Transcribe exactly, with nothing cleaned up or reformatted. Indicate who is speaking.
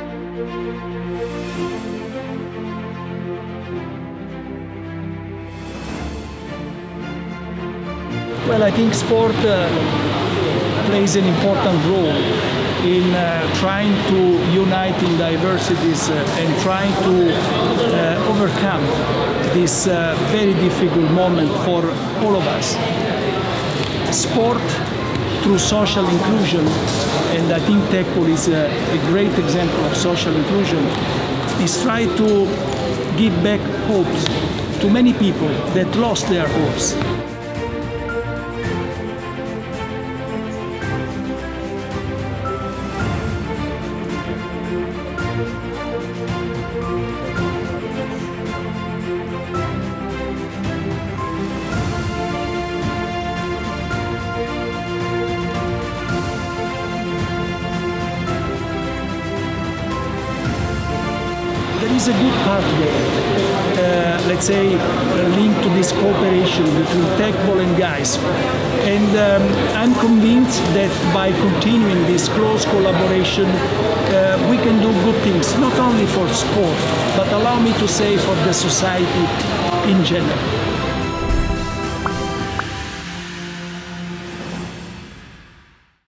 Speaker 1: Well, I think sport uh, plays an important role in uh, trying to unite in diversities uh, and trying to uh, overcome this uh, very difficult moment for all of us. Sport through social inclusion, and I think Tech-Pool is a, a great example of social inclusion, is try to give back hopes to many people that lost their hopes. There is a good pathway, uh, let's say, uh, linked to this cooperation between Tech-Pool and GAISP. And um, I'm convinced that by continuing this close collaboration, uh, we can do good things, not only for sport, but allow me to say for the society in general.